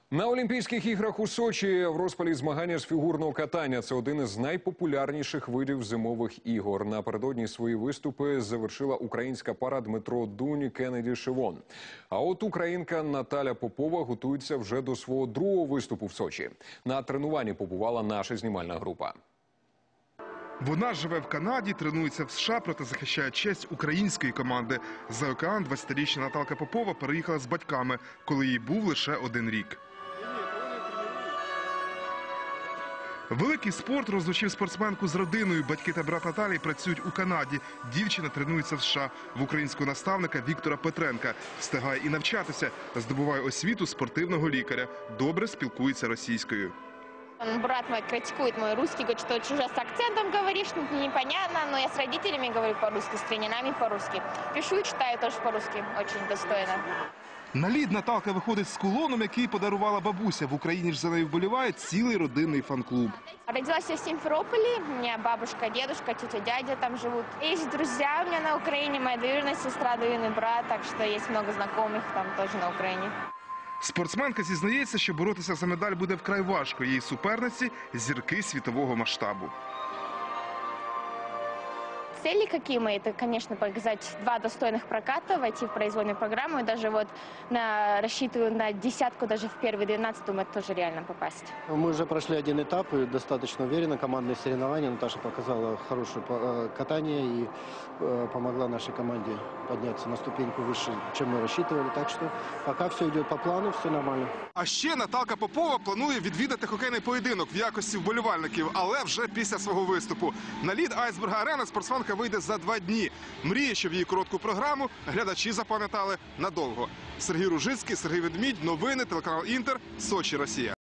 На Олімпійських іграх у Сочі в розпалі змагання з фігурного катання. Це один із найпопулярніших видів зимових ігор. Напередодні свої виступи завершила українська пара Дмитро Дунь, Кеннеді Шивон. А от українка Наталя Попова готується вже до свого другого виступу в Сочі. На тренуванні побувала наша знімальна група. Вона живе в Канаді, тренується в США, проте захищає честь української команди. За океан 20-річна Наталка Попова переїхала з батьками, коли їй був лише 1 рік. Великий спорт розлучив спортсменку з родиною. Батьки та брат Наталії працюють у Канаді. Дівчина тренується в США. В українського наставника Віктора Петренка. Встигає і навчатися. Здобуває освіту спортивного лікаря. Добре спілкується російською. Брат мой критикует мой русский, говорит, что чужо с акцентом говоришь, непонятно, но я с родителями говорю по-русски, с тренерами по-русски. Пишу и читаю тоже по-русски, очень достойно. На лід Наталка виходить з кулоном, який подарувала бабуся. В Україні ж за нею вболіває цілий родинний фан-клуб. Родилась я в Симферополе, у меня бабушка, дедушка, тетя, дядя там живут. Есть друзья у меня на Украине, моя двоюродная сестра, двоюродный брат, так что есть много знакомых там тоже на Украине. Спортсменка зізнається, що боротися за медаль буде вкрай важко. Її суперниці – зірки світового масштабу. Цели какие мои? Это, конечно, показать 2 достойных проката, войти в произвольную программу. И даже вот рассчитываю на 10-ку, даже в первый 12-ю это тоже реально попасть. Мы уже прошли 1 этап и достаточно уверенно. Командные соревнования. Наташа показала хорошее катание и помогла нашей команде подняться на ступеньку выше, чем мы рассчитывали. Так что пока все идет по плану, все нормально. А ще Наталка Попова планує відвідати хокейний поєдинок в якості вболівальників, але вже після свого виступу. На лід Айсберг-арена спортсменка вийде за 2 дні. Мріє, щоб її коротку програму глядачі запам'ятали надовго. Сергій Ружицький, Сергій Ведмідь, новини, телеканал Інтер, Сочі, Росія.